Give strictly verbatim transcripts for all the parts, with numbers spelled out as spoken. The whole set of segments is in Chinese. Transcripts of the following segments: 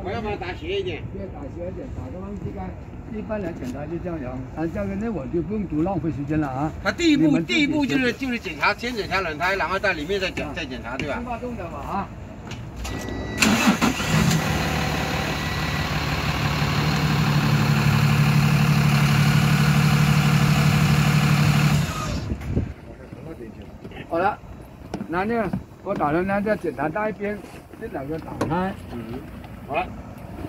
我要把它打斜一点。 对，打斜一点，打个方这个。 一般来检查就这样样，啊，这个呢我就不用多浪费时间了啊。 它第一步，第一步就是就是检查，先检查轮胎，然后在里面再检再检查，对吧？ 先发动的嘛啊。好了，那呢，我打算呢再检查那一边这两个打开。 嗯，好了。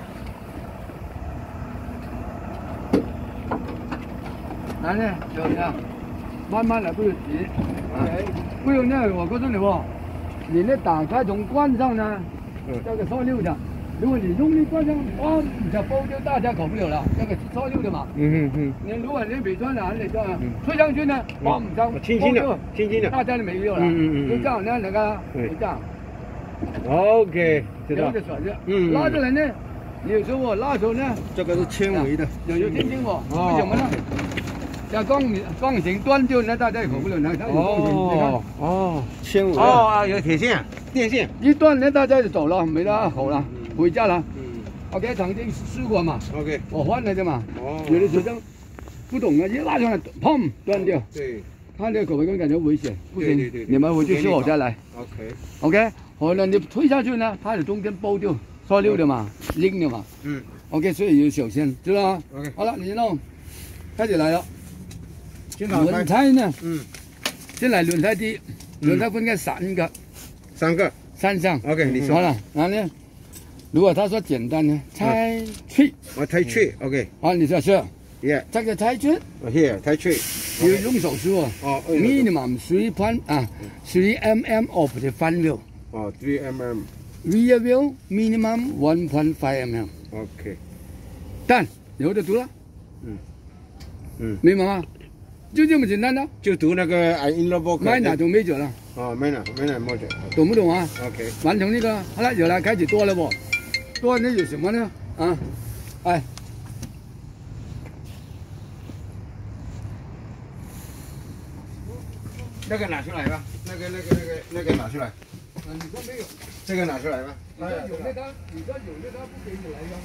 来呢，就这样，慢慢来，不用急。OK， 不用呢，我告诉你哦，你那打开从关上呢，这个烧六的，如果你用力关上，哇，这包就大家搞不了了，这个是烧六的嘛。嗯嗯嗯。你如果你没关上，你这样推上去呢，哇，这样轻轻的，轻轻的， 大家就没有了。嗯嗯嗯。就这样呢，那个，就这样。 OK， 知道。 这个甩着，嗯，拉着来呢，有时候我拉手呢， 这个是纤维的， 有有轻轻哦，为什么呢？ 像钢钢绳断掉，那大家也搞不了。那它有钢绳，你看哦，纤维哦，有铁线、电线， 一断呢，大家就走了，没得好了，回家了。嗯 ，OK， 曾经试过嘛 ，OK， 我换了的嘛。哦，有的学生不懂啊，一拉上来，砰，断掉。对，他那个口感感觉危险，不行，对对对，你们回去修好再来。OK，OK， 好了，你推下去呢，它的中间包掉，烧溜的嘛，拎的嘛。嗯 ，OK， 所以要小心，知道吗 ？OK， 好了，你弄，开始来了。 轮胎呢？嗯，先来轮胎第一，轮胎分开三个， 三个， 三项。 OK， 你说好了，然后呢，如果他说简单呢，胎吹， 我胎吹 ，OK， 好，你说是 ，Yeah， 这个胎吹 ，Here， 胎吹， 要用手梳啊。哦 ，minimum three point 啊 ，three mm of the front wheel。 哦 ，three mm。 Rear wheel minimum one point five mm。OK， 但有的读了。嗯嗯，明白吗？ 就这么简单的， 就读那个 I in the book。 minor 就 major 了。 哦 ，minor minor major， 懂不懂啊 ？OK。 完成这个，好了，有了，开始多了不？多那有什么呢？啊，哎， 那个拿出来吧，那个那个那个那个拿出来。 嗯，你说没有？ 这个拿出来吧。 你说有的他，你说有的他不给你来用。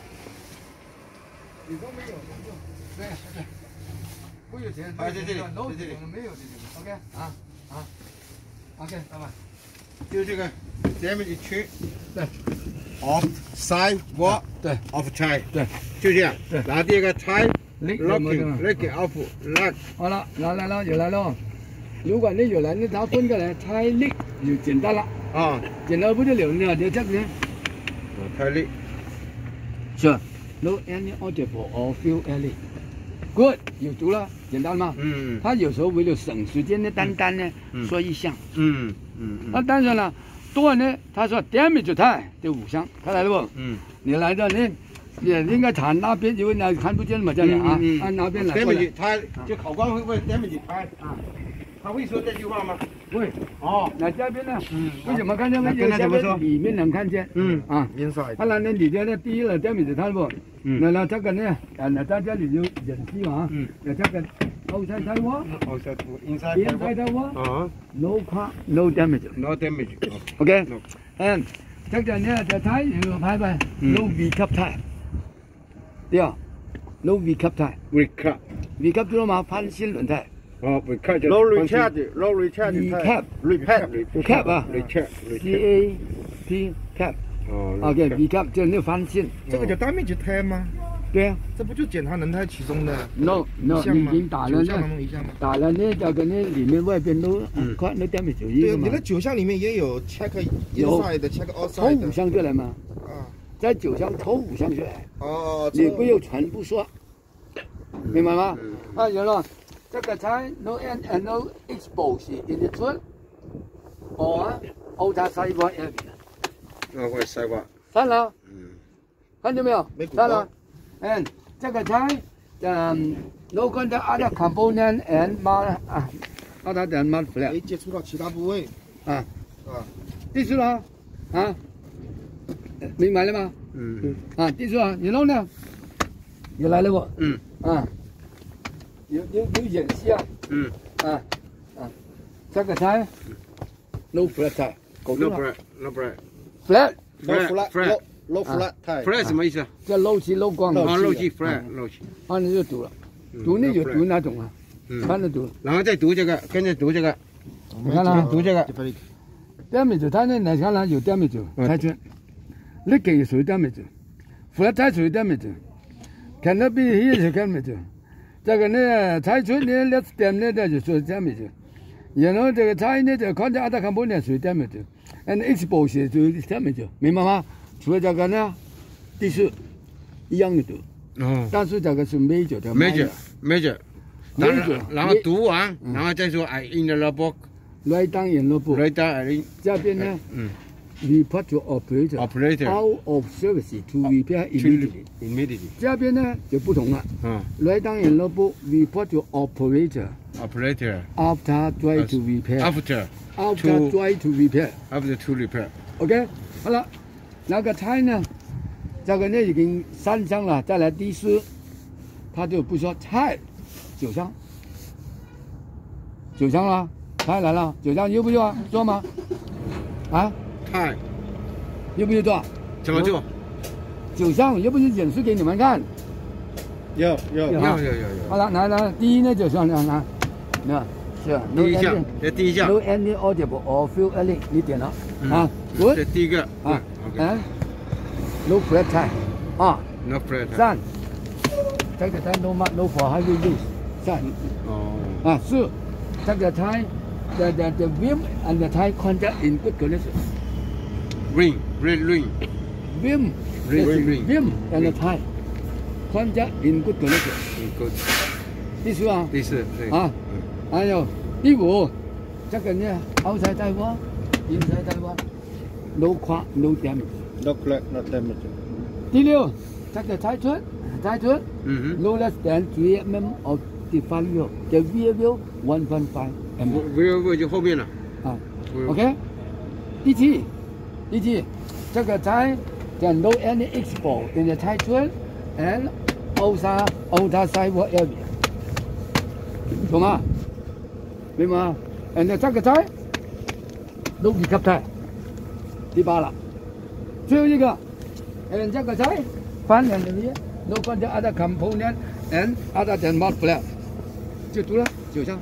你说没有，没有，对对。 不有钱， 啊，在这里，在这里， 没有这个 ，OK， 啊啊 ，OK， 拜拜。 就这个 damage check， 对 ，off side what， 对 ，off tire， 对，就这样，对。然后第二个 tire locking，locking off lock。好了，来来了，有来了。如果你有来，你它分开来 tire lick 就简单了。啊，简单不就了呢？就这个。tire lick。是 ，no any audible or feel any。 Good， 有足了，简单吗？嗯，他有时候为了省时间呢，单单呢说一项。嗯嗯嗯。那当然了，多呢，他说 damage tire 就五项，看来了不？嗯。你来的呢，也应该查那边，因为那看不见嘛，这里啊，按那边来。damage tire 就考官会问 damage tire 啊，他会说这句话吗？会。哦，那这边呢？嗯。为什么看见没？跟他怎么说？里面能看见。嗯啊。inside。看来呢，里边呢，第一了 damage tire 不？ 那那这个呢？啊，那在这里就演戏嘛。嗯。那这个 outside tire outside inside inside tire 啊 no car no damage no damage OK 嗯，这个呢这胎有排排 no V cup tire 对啊 no V cup tire V cup V cup 知道吗？翻新轮胎。哦 V cup 就 low recharge low recharge V cap recap cap 啊 recap C A P cap。 哦 ，OK， V cap 就那翻新， 这个叫damage tire吗？ 对啊， 这不就检查轮胎其中的 ？No No， 你已经打了那，打了那这个那里面外边都看那 damage 有一个嘛。 对，你的九项里面也有 check inside 的 check outside 抽五项出来吗？啊，在九项抽五项出来。哦，你不要全部说，明白吗？啊，有了，这个才 no and and no expose in the truck or outside sidewalk area。 那会塞挂。 删了，嗯，看见没有？删了，嗯，这个才，嗯 ，no contact other component and mud 啊 ，other than mud flap。 没接触到其他部位。 啊，啊，记住了，啊，明白了吗？嗯嗯。啊，记住了，你弄呢？有来了不？嗯。啊，有有有演戏啊。嗯。啊啊，这个才 ，no flat tire。 No bread, no bread. Flat, no flat, flat, ，low flat tire。 flat 什么意思啊？ 这漏气漏光。 啊，漏气 flat 漏气。 啊，你就读了，读你就读哪种啊？看着读。 然后再读这个，跟着读这个。 你看啦， 读这个。 damage， 它那你看啦有 damage， 胎圈，力劲属于 damage，flat tire 属于 damage，cannot be here damage。这个呢，胎圈呢 less than 呢就属于 damage。然后这个胎呢就 contact other component 属于 damage，and exposure 属于 damage， 明白吗？除了这个呢，第四一样的读。哦。但是这个是 major 的 major major。然后然后读完，然后再说 I in the logbook。 Write down in logbook。 Write down。 这边呢，嗯 ，report to operator。 operator out of service to repair immediately。 immediately。 这边呢就不同了。嗯。Write down in logbook report to operator。 operator。 after try to repair。 after。 after try to repair。 after to repair。 OK， 好了，那个胎呢，这个呢已经三箱了，再来第四，他就不说菜。九箱，九箱了，菜来了，九箱要不要啊？做吗？啊？ 菜， 要不要做？ 怎么做？ 九箱，要不要演示给你们看？ 要要要要要要。 好了，来来，第一呢就上来来，那是第一项，这第一项。 No any audible or feel any， 你点了啊？ 这第一个啊。嗯。No flat tire， 啊。 No flat tire。 三。这个 tire no mark no for highway use。 哦啊，四，这个 tire the the the rim and the tire contact in good condition。 ring ring ring rim ring rim and the tire contact in good condition。 good。 第四啊。 第四对。 啊，还有第五，这个呢 outside tire wall inside tire wall no crack no damage。 No crack no damage。 第六，这个 tire tread tire tread 嗯哼 no less than three millimeters of the front wheel， the rear wheel one point five millimeters。 rear wheel 就后面了。 啊 ，OK。第七，第七，这个 tire there no any export in the tire tread and outside outside sidewalk area， 懂吗？明白吗 ？And 这个 tire no recap tire。 第八了，最后一个 ，and 这个 tire front and rear no contact other component and other than mud flap， 就读了九项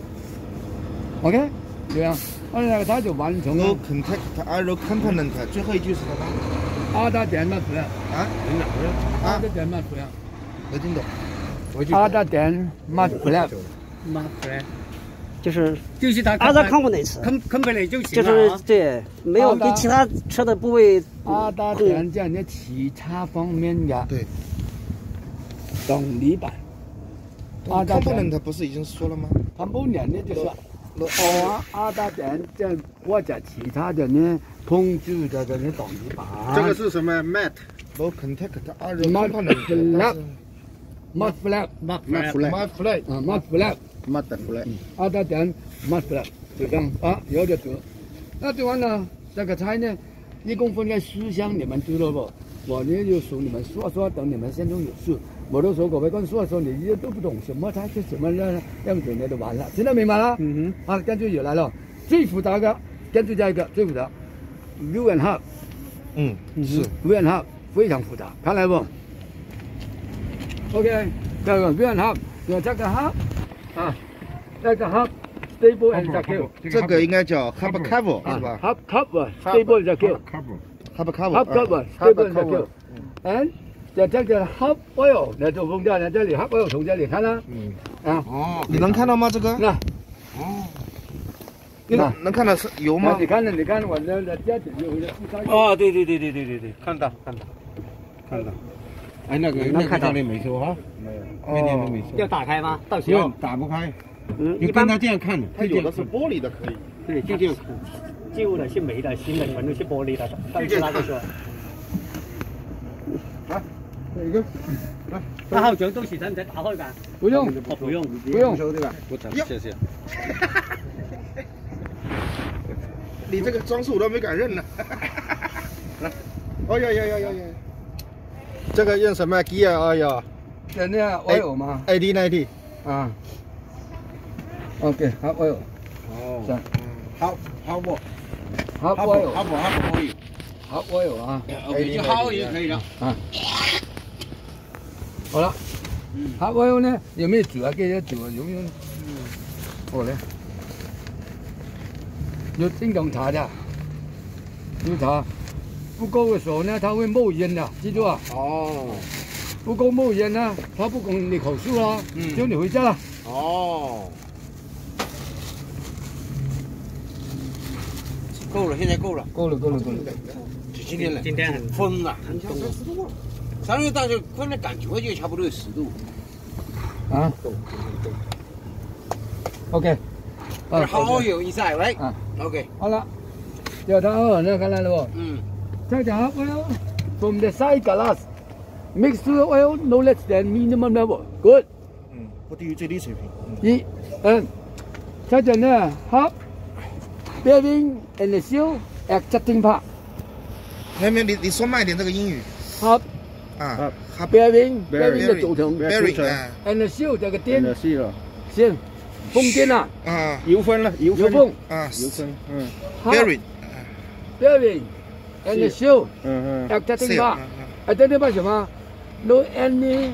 ，OK， 这样，那那个它就完成了。 No contact other component， 最后一句是什么 ？other than mud flap。 啊？ 你哪个？ other than mud flap。 没听懂。 other than mud flap。mud flap。 就是就是它 other components， component 就行了。 就是对，没有跟其他车的部位。 other than 这样的其他方面的。 对。 动力板。 component 不是已经说了吗 ？component 呢就是哦 other than 这或者其他的呢控制的这些动力板。 这个是什么 ？mat。 No contact other component。 mud flap。 mud flap。 mud flap。啊 mud flap。 mud flap。 other than mud flap， 就这样啊，有就读。那读完了，这个菜呢，一共分开四项，你们知道不？我呢就数你们说说，等你们心中有数。我都说各位跟说说，你都不懂什么菜是什么样样子，你就完了，听得明白了？嗯哼。啊，跟住又来了，最复杂的，跟住这一个最复杂 ，view and hub。 嗯，是 view and hub 非常复杂，看来不 ？OK， 这个 view and hub 有这个 hub。 啊，那个 hub stable and secure， 这个应该叫 hub cover 是吧 ？hub cover stable and secure， hub cover hub cover stable and secure。and 这这个 hub oil 来做封掉，在这里 hub oil 从这里看啦。嗯。啊。 哦，你能看到吗？这个？ 那。 哦。你能能看到是油吗？ 你看到，你看我的的家底有有。 哦，对对对对对对对，看到看到看到。哎，那个那个教练没说哈。 没有，那天都没说。 要打开吗？到时候不用，打不开。嗯，你跟他这样看的， 它有的是玻璃的可以。 对，就这样看。旧的是没的，新的全都是玻璃的。上次他就说。 来，这个，来， 八號獎到時使唔使打開㗎？ 不用， 我不用， 不用收對吧？不打，謝謝。 你这个装饰我都没敢认呢。来，哦呀呀呀呀呀！这个用什么 gear 哎呀？ 这呢 oil 吗 ？A D ninety 啊。OK， hub oil。 哦。好，好不？ hub oil。 好不？好不可以。 好，我有啊。 OK， 就好也可以了。 啊，好了。好，我有呢，有没有煮啊？给人煮啊？有没有？好嘞。有经常查的，有查。不够的时候呢，它会冒烟的，记住啊。 哦。 不够冒烟呢，它不供你口述了，嗯，就你回家了。 哦。够了，现在够了。 够了，够了，够了。 今天了， 今天很风啊，很冻。上月大就风的感觉就差不多有十度。 啊。OK。 好有意思，喂。 啊。 OK。 好了，叫它二呢，看来了不？ 嗯。 再讲 oil from the side glass mix to the oil no less than minimum level. Good. 嗯，不低于最低水平。一，嗯，再讲呢 ，half bearing and the seal at jutting part. 妹妹，你你说慢一点这个英语。 half 啊 ，half bearing bearing 的组成 ，bearing and the seal 这个颠 seal 线，风颠啊。 啊， 油分了，油分。油分啊，油分，嗯 ，bearing bearing and the seal at jutting part. at jutting part 什么 ？No any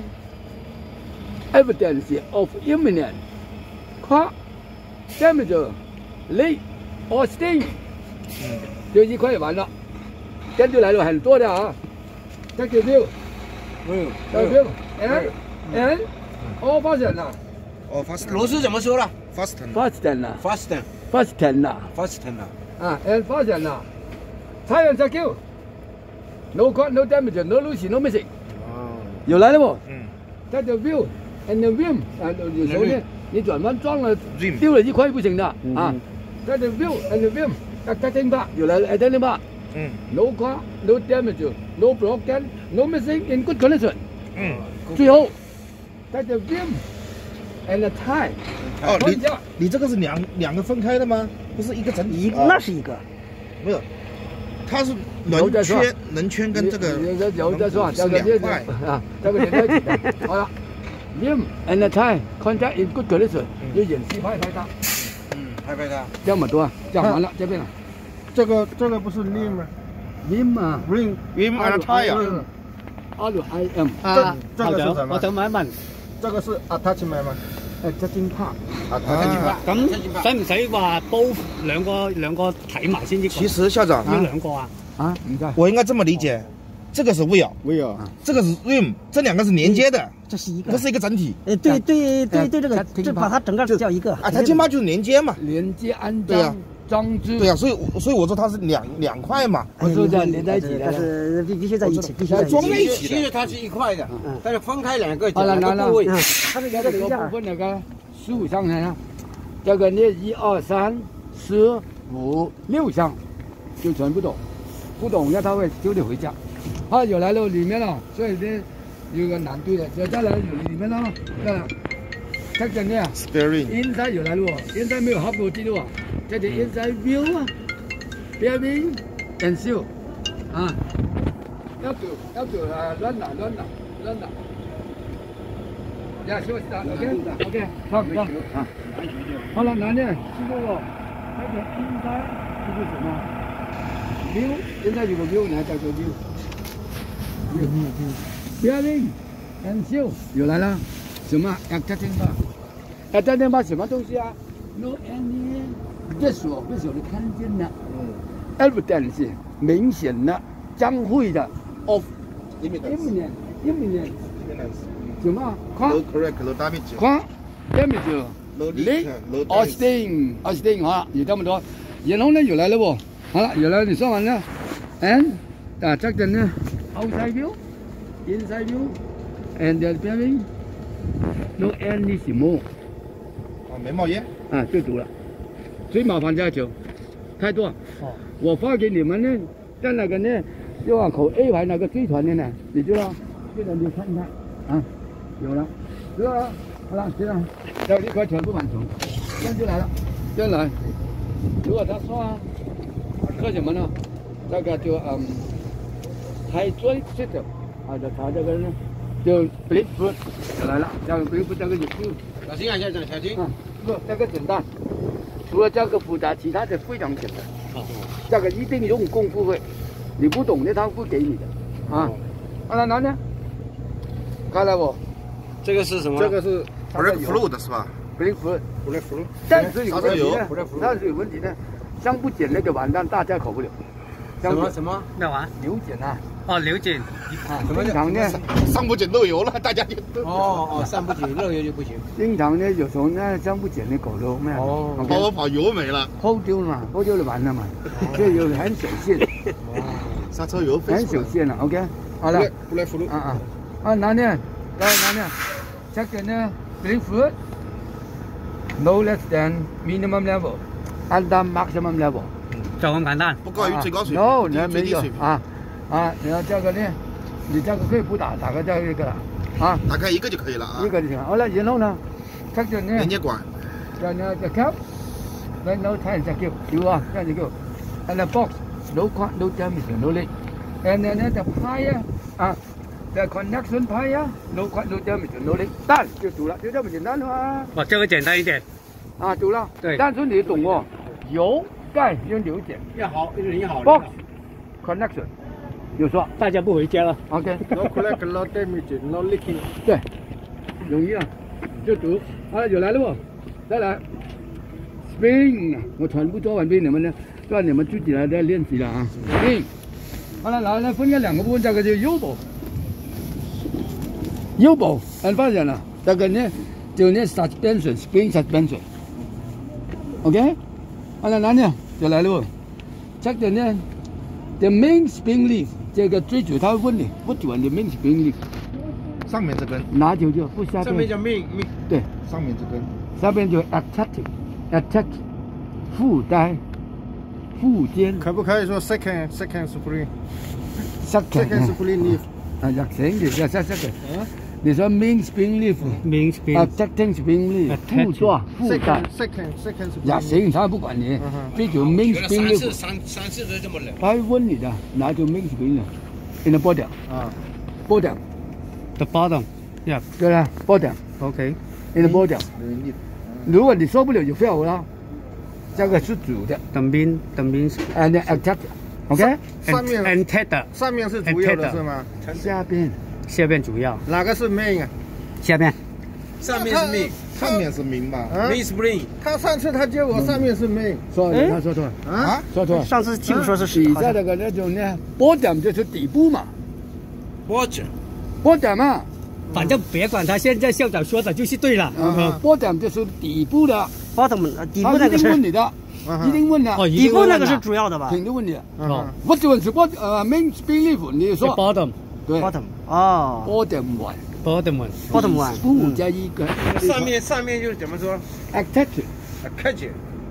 evidence of imminent cut, damage, leak or sting. 就一块完了，跟住来了很多的啊。这个 view， 嗯，这个 view，and and all fasten 了。 哦 ，fasten。 螺丝怎么说了 ？fasten。 fasten 了 fasten。 fasten 了 fasten 了。 啊 ，and fasten 了。tire and secure。No cut, no damage, no loose, no missing。哦。有来了不？嗯。这个 view and the rim 啊，有时候呢，你转弯撞了，丢了一块不行的啊。这个 view and the rim。这听吧，有来了，听吧。嗯。No cut, no damage, no broken, no missing, in good condition。嗯。最后，这个 rim and the tire。 哦，你你这个是两两个分开的吗？不是一个整体？ 一那是一个， 没有，它是轮圈轮圈跟这个有的说是两块啊，这个连在一起的。好了 ，rim and the tire contact in good condition，要演示拍拍它。 嗯，拍拍它。 这么多，讲完了，这边了。 这个这个不是 rim 吗 ？rim 啊 ，rim rim and tire。 R I M。 啊，这个是什么？ 我想問一問， 這個是 attachment 嗎？ 誒，jutting part。 啊， 咁使唔使話煲兩個兩個睇埋先？ 其實校長， 要兩個啊？ 啊，唔該。 我應該這麼理解，這個是 wheel，wheel，這個是 rim，這兩個是連接的， 這是一個， 這是一個整體。 誒，對對對對，這個就把它整個叫一個。 啊，它起碼就是連接嘛。 連接安裝裝置。 對啊，所以所以我說它是兩兩塊嘛。 我說這連在一起的， 但是必必須在一起，必須裝在一起。 其實它是一塊的，但是分開兩個好了，拿了， 它是兩個零件。 部分那個十五箱呢，這個呢一二三四五六箱，就全部懂，不懂呢他會丟你回家。啊，有來了裡面了，所以呢有個難度的，就再來裡面了，這樣，這個呢 ，inside 有來了，inside 沒有合過記錄啊，這是 inside view 啊 ，bearing and seal 啊，一條一條啊輪啊輪啊輪啊。呀，休息了 ，OK OK， 好，好啊。好了，男的，记住了，那个应该这个什么 view， 现在有个 view， 你还叫做 view。嗯嗯嗯。bearing and seal 有来了，什么 adjusting bar？adjusting bar 什么东西啊 ？No any visual visual 你看见的，嗯 ，evidence 明显的、将会的 of imminent imminent。什么？框 ？No correct, no damage。 框 ，damage。 No leak, no or sting, or sting 哈，有这么多。然后呢，有来了不？好了，有来了，你说完了。And 啊，这个呢 ，outside view, inside view, and the bearing, no any 什么？ 啊，没冒烟。 啊，就读了。最麻烦在就太多。哦。我发给你们呢，在那个呢，右岸口 A 排那个最传的呢，你知道？这个你看一看啊。有了，知道了，好了，这样，这一块全部完成，这样就来了，这样来。如果他说说什么呢？这个就嗯，hydraulic system， 啊，就他这个呢，就 blade foot 来了，这个 blade foot 这个也就。 小心啊，校长，小心。 啊，不，这个简单，除了这个复杂，其他的非常简单。哦。这个一定用功夫会， 你不懂的他不给你的啊。好了，拿呢？看了不？ 这个是什么？ 这个是 Black Fruit 是吧 ？Black Fruit。 Black Fruit。 但是有问题的，但是有问题的，香不碱那个完蛋，大家口不了。 什么什么？那玩牛碱啊？ 哦，牛碱啊，经常呢上不减漏油了，大家就都哦哦，上不减漏油就不行。 经常呢，有时候呢，上不减的狗肉咩？ 哦， 跑跑跑油没了， 抛丢了嘛，抛丢了完了嘛，这有很小线， 刹车油很小线了。OK， 好了， Black Fruit 啊啊啊，拿呢，来拿呢，这个呢 ，Black fruit no less than minimum level and maximum level。 就咁簡單。 不高于最高水平。 No， 那没有最低水平啊啊，然后这个呢，你这个可以不打，打个这个了啊， 打开一个就可以了啊一。个就行。好了，然后呢，这个呢， 连接管。 然后the cap， then no time to give you are，这样就 go， and the box no cut no damage no leak，and then the pie 啊 ，the connection pie no cut no damage no leak， 但就读了，就这么简单的嘛。 哦，这个简单一点。 啊，读了。 对。 但是你懂哦，油钙用油碱。 要好，你好。 box connection。 有说， 大家不回家了。 OK。 No crack, no damage, no leaking。 对，容易啊，就读。好了，有来了不？再来。Spring， 我全部做完毕，你们呢？让你们自己来再练习了啊。Spring。好了，然后呢，分开两个部分，这个就 U-bolt。U-bolt， 很发现了，这个呢，就呢 suspension spring suspension。OK。好了，然后呢，就来了不？这个呢 ，the main spring leaf。 这个最主要他问你不准的命 spring leaf， 上面这根， 拿九九不下边。 上面叫命命， 对， 上面这根， 下边就 attach attach 附带附件。 可不可以说 second second spring second second spring leaf？ 啊，也行，你这这这个，你说 main spring leaf， main spring attaching spring leaf， 附座附带 second second spring 也行，他不管你，最主要 main spring leaf。 三三次都这么冷。 他问你的，拿就 main spring leaf in the bottom 啊 bottom The bottom， yeah， 对了 bottom OK， in the bottom。如果你受不了就 fail 了，这个是主的。 The main the main and attach，OK？ 上面 antenna， 上面是主要的是吗？ 下边下边主要， 哪个是 main 啊？ 下边上面是 main， 上面是 main 吧 main spring。 他上次他接我上面是 main， 说他说错了啊， 说错了。 上次记不说是底下那个那种呢，bottom 就是底部嘛 ，bottom， ，bottom 嘛， 反正别管他，现在校长说的就是对了。 啊 ，bottom 就是底部的， bottom 底部他一定那个是问你的，一定问的， 哦， 底部那个是主要的吧肯定问你的。 哦不准是 bot 呃 main spring leaf， 你说 ，bottom 对 bottom 哦 bottom one bottom one， bottom one 不加一个上面上面就是怎么说 attach ？attach，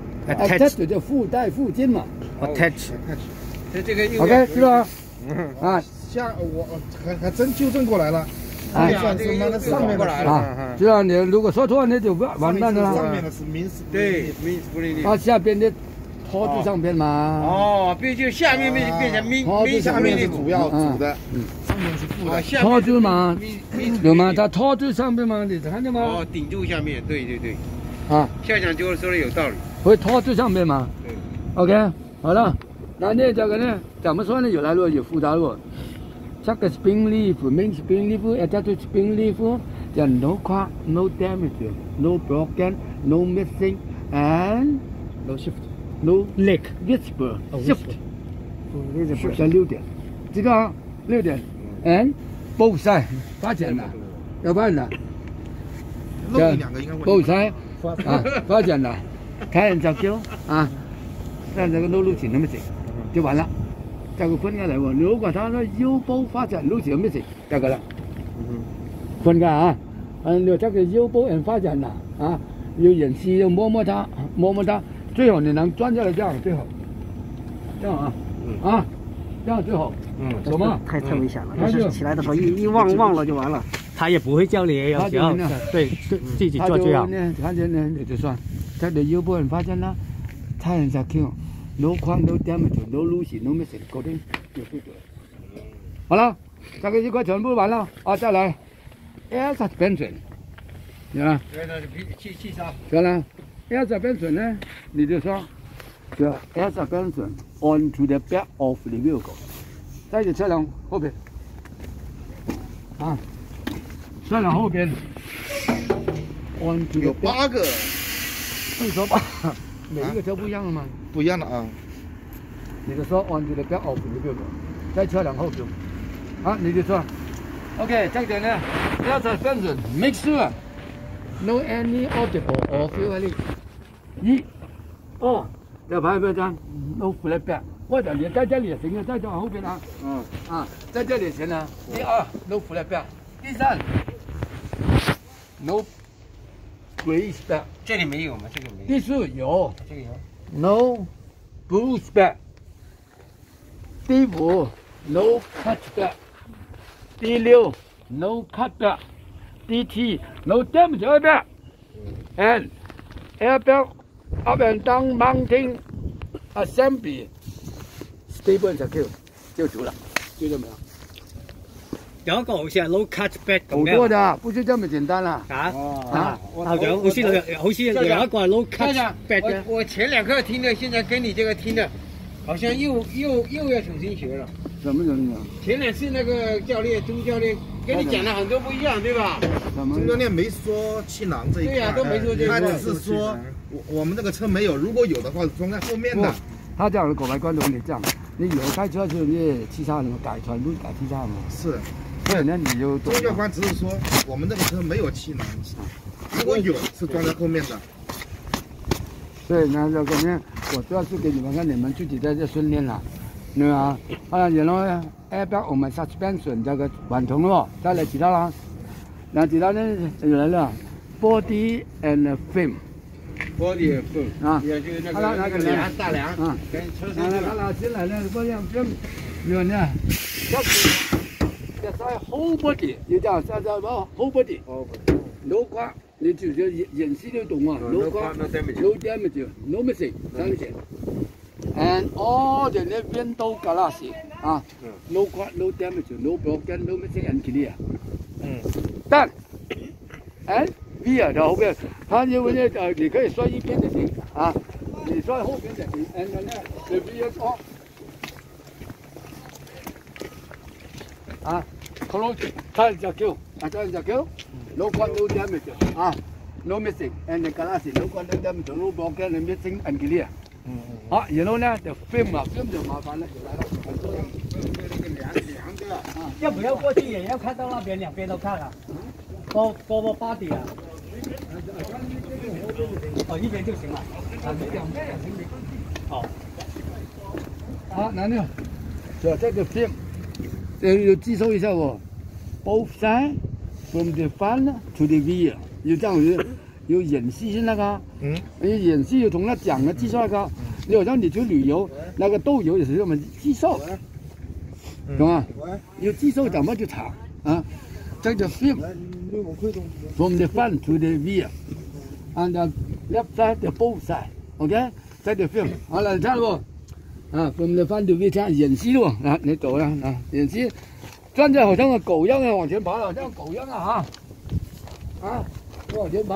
attach 就附带附件嘛 attach， 这这个又 ，OK 是吧？啊。 下我还还真纠正过来了， 哎算是妈的上面过来啊，这样你如果说错，那就完完蛋了啦。 上面的是 main， 对 main spring。 它下边的拖住上边嘛。 哦，变就下面变变成 main main 下面是 spring 主要主的，上面是副的。 下拖住嘛，有吗？它拖住上边嘛，你看见吗？ 哦，顶住下面，对对对。 啊， 校长就说的有道理。 会拖住上边嘛？ 对。 OK， 好了，那呢这个呢，怎么说呢？有来路有复杂路。 这个 spring leaf, main spring leaf, attached spring leaf, there no crack, no damage, no broken, no missing, and no shift， no leak， whisper, Oh, shift。这六点，这个啊六点 ，and both side 发展了，要不然呢？ 漏一两个应该问。 both side 啊发展了，开人就叫啊，让这个路路线那么行，就完了。 这个分开来喎，如果它的腰部发展路线咩事，这个啦，分开啊，嗯，有这个腰部人发展啦，啊，有人士要摸摸它，摸摸它，最好你能钻下来这样最好，这样啊，啊，这样最好，嗯，懂吗？ 太太危险了，要是起来的时候一一忘忘了就完了。 他也不会叫你，有时候对自己做最好。 呢，看见呢你就算，这个腰部人发展啦，太人下 Q。 No crack, no damage, no loose, no missing， 搞定就对了。好了，这个一块全部完了啊！再来 ，air suspension， 对吧？ 对，那是气气刹。 对了 ，air suspension 呢，你就说，叫 air suspension onto the back of the vehicle， 在你车辆后边，啊，车辆后边，按这有个八个， 你说吧，每一个车不一样的嘛。 不一样的啊。 你就说按这个标 off 的标准，在车辆后边，啊，你就说 ，OK， 这个呢，要suspension make sure no any audible or fuel。一、二，这牌标章 no flap back。 或者你在这里也行啊，在这后边啊，嗯啊，在这里也行啊。第二 ，no flap back。第三 ，no brace back。 这里没有吗？这个没有。 第四有， 这个有。 no bruise back。第五 ，no cut back。第六 ，no cut back。第七 ，no damage airbag。and airbag up and down mounting assembly。 Stable and secure 就足了，就这么样。 有一個好似係 low cut back 咁好樣。 多的，不是這麼簡單啦。 啊啊， 校長，好似有好似有一個係 low cut back 嘅。 我我前两课听的，现在跟你这个听的，好像又又又要重新学了。 什麼什麼？ 前两次那个教练钟教练跟你讲的很多不一样，对吧？ 钟教练没说气囊这一块， 对呀，都没说这他个。 只是说我我们这个车没有，如果有的话装在后面的。 他講各位觀眾，你這樣，你以後開車時候你氣煞你改全部改氣煞嘛。 是。 所以呢，你就。 钟教官只是說我們這個車沒有氣囊，如果有是裝在後面的。 所以呢，這個呢，我主要是給你們看，你們自己在這訓練啦，對吧？啊，然後呢 ，airbag 我們 suspension 這個完成了，再來其他啦。那其他呢，有來了 ，body and film。 body and film 啊， 也就是那个那个梁大梁， 嗯， 跟车身来来来，进来了 body and film，有呢，這這在 whole body，你講這這乜 whole body，no crack，你就就演演戲都懂啊 ，no crack，no damage，no missing， 三件 ，and all the window glass 啊 ，no crack，no damage，no broken，no missing and clear， 嗯 ，done， and rear 的後邊，它因為呢呃，你可以摔一邊就行啊，你摔後邊就行 ，and 呢 the rear off。 啊 ，close， 睇隻腳，啊，睇隻腳 ，no cut no damage， 啊 ，no missing and the glass no cut no damage no broken and missing and clear。嗯嗯。好，然後呢，就 film 啊 ，film 就麻煩了，就來了。 那个梁梁的啊，要不要過去也要看到那邊兩邊都看啊？多多多八底啊。哦，一邊就行了。啊，你兩邊也行沒關係。好。 好，男的，就這個 film。 要要記收一下喎 ，both sides from the front to the rear， 要這樣子，要演戲先得㗎。嗯。你演戲要同他講嘅記收㗎。你好像你去旅遊，那個導遊也是這麼記收，懂嗎？要記收怎麼就查啊？這個 film from the front to the rear，and the left side the both side，OK？ 這個 film， 好了，差不多。 啊，from the front to the rear 演戲咯，啊，你走啦，啊，演戲，站着好像個狗一樣啊，往前爬了，像狗一樣啊，哈，啊，往前爬，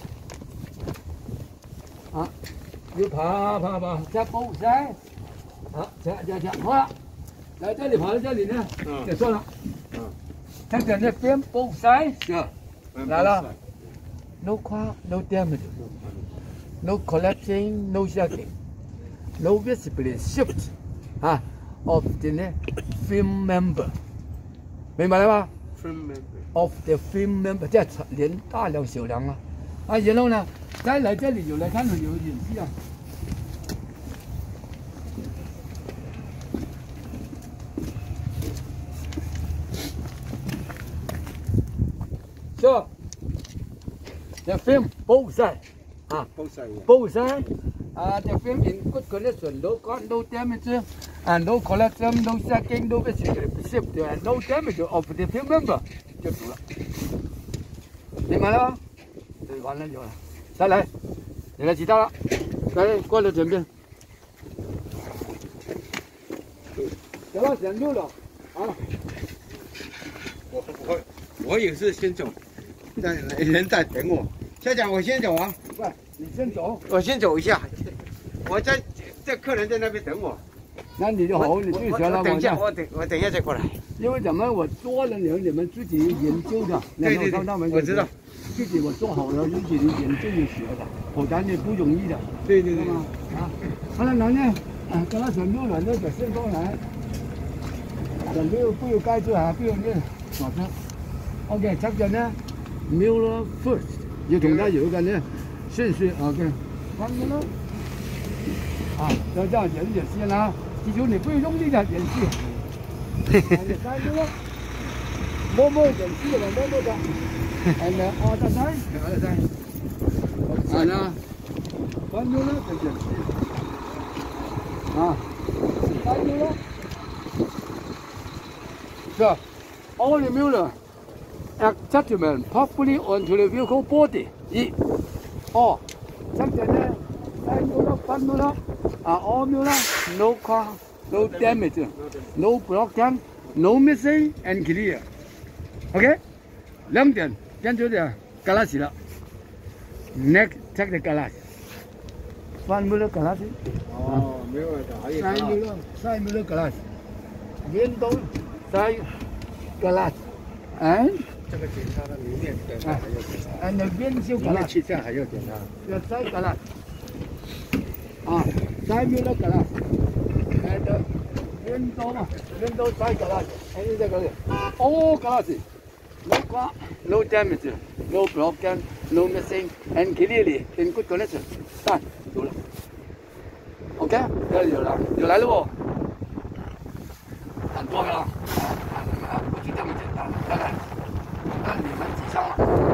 啊，要爬爬爬，加步噻，好，加加加，好了，來這裡爬到這裡呢，就算了，嗯，這個呢邊步噻，是，來了 ，no crack, no damage, no collapsing, no shaking. No visible shift 啊 of the film member， 明白了吧 film member of the film member， 即係連大梁小梁啊，啊，然後呢，再來這裡有來看到有演戲啊，so the film both side 啊 both side both side。 Uh, the film in good condition, no cut, no damage, and no collection, no sacking, no shift, and no damage of the film member. 就足了，明白了吗？对，完了有了。再来，你来其他了，来过来准备。行了，选六了，啊。 我我我也是先走，但人在等我。校长，我先走啊。 不，你先走。 我先走一下。 我在这客人在那边等我。 那你就好，你最喜欢等一下，我等我等一下再过来。 因为怎么我做了你你们自己研究的， 对对对，我知道。 自己我做好了，自己研究就学的，否则你不容易的。 对对对。 啊，好了，然后呢，啊，跟他全部人都表现过来，全部不要盖住啊，不要呢，好的。OK， chấp nhận nhé. Miller first， 要同他有一個呢順序 ，OK。One Miller， 啊，就這樣演演先啦。記住你不要用力的演戲。三 Miller， 摸摸演戲的，摸摸的。And other side， other side。啊呢 ，One Miller 的演戲。啊 ，One Miller。So all the Miller。Adjustment properly onto the vehicle body. E. Or, something side mirror, front mirror, are all mirror, no car, no damage, no broken, no missing, and clear. Okay? 兩點，跟住就 glass 啦。Next, check the glass. Front mirror glass. 哦，沒有的，還有 Side mirror, side mirror glass. Window, side glass. And 這個檢查的明面檢查還要檢查， and the windshield 明面 glass， 氣墊還要檢查。 the side glass， 啊 ，side mirror glass，and the window 嘛 ，window side glass，and 這個 all glass，no crack, no damage, no broken, no missing, and clearly in good condition。得，有了 ，OK， 這有了，有來了不？很多了，不是這麼簡單，來來。看你們幾張了？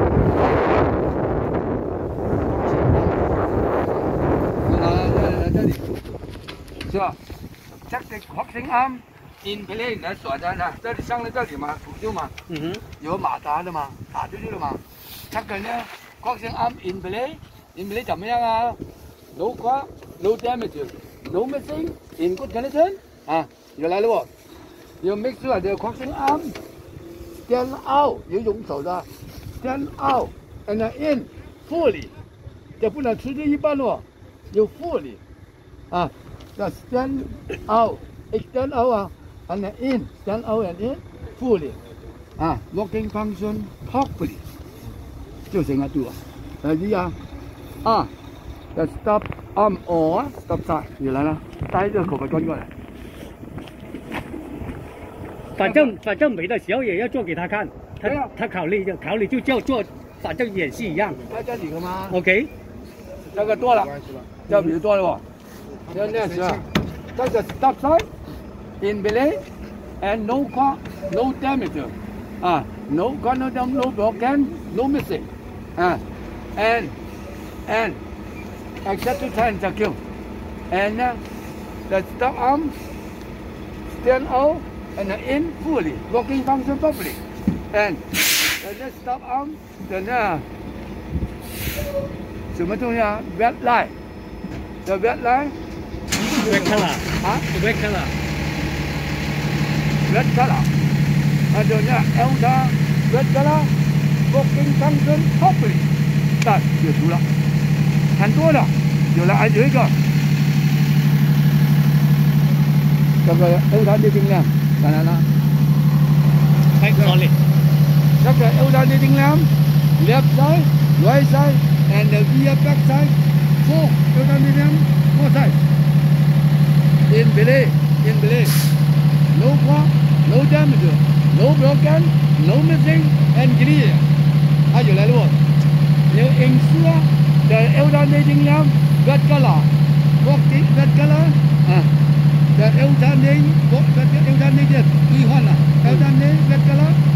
啊，在在這裡，是吧？這個확聲arm in place 來鎖在那，這裡上了這裡嘛，土臼嘛，嗯哼，有馬達的嘛，打出去了嘛。這個呢，확聲arm in place，in place 怎麼樣啊 ？No crack, no damage, no missing, in good condition。啊，又來了喎，要 make sure the 확聲arm stand out 有用手的 ，stand out and in fully， 这不能吃这一半哦，有 fully， 啊，要 stand out，extend out 啊 ，and in，stand out and in fully， 啊 ，working function properly， 就成日做啊，嚟啲啊，啊，要 stop arm or stop sign， 又嚟啦，帶這個口牌關過來。 反正反正没的时候也要做给他看，他他考虑就考虑就叫做，反正演戏一样。 在这里了吗 ？OK， 这个多了，这比多了不？这样是吧？这个 stop sign in place and no car, no damage， 啊 ，no car, no damage, no broken, no missing， 啊 ，and and except to turn secure and the stop arm stand out and in fully working function properly and the stop arm the 什么东西啊 red light the red light red color 啊 red color red color 啊就那 elder red color working function properly 但解除了很多的有了还有一个这个 elder 的定量当然了 quite solid 这个 elder 的定量 left side right side and the rear back side four elder 的定量 four side in place in place no crack no damage no broken no missing and clear 还有来了你 ensure the elder 的定量 red color working red color 啊 the elder 的 elder 的兑换了 elder 的 red color